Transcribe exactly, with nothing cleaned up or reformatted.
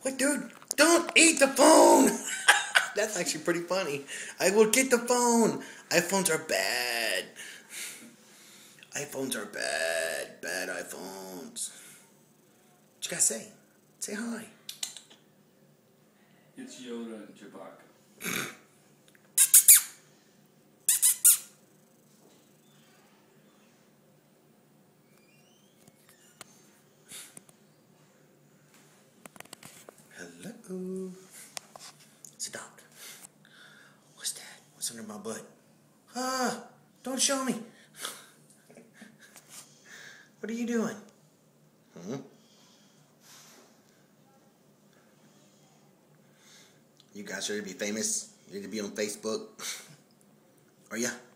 What, dude? Don't eat the phone! That's actually pretty funny. I will get the phone. iPhones are bad. iPhones are bad. Bad iPhones. What you gotta say? Say hi. It's Yoda and Chewbacca. Hello. It's a dog. What's that? What's under my butt? Ah! Don't show me. What are you doing? Hmm? You guys ready to be famous? You ready to be on Facebook? Are ya?